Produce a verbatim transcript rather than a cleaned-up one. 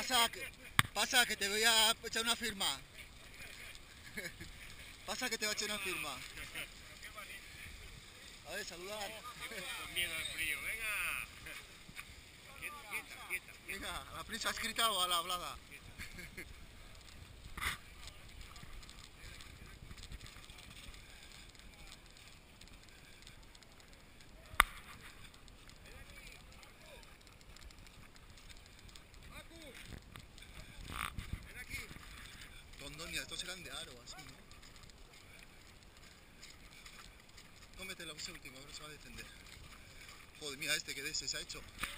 Pasa que, pasa que te voy a echar una firma. Pasa que te voy a echar una firma. A ver, saludar. Con miedo al frío, venga. Quieta, quieta, quieta. Venga, ¿a la prensa escrita o a la hablada? Tondonia, estos eran de aro, así, ¿no? Cómete la última, ahora se va a defender. Joder, mira este que de ese se ha hecho.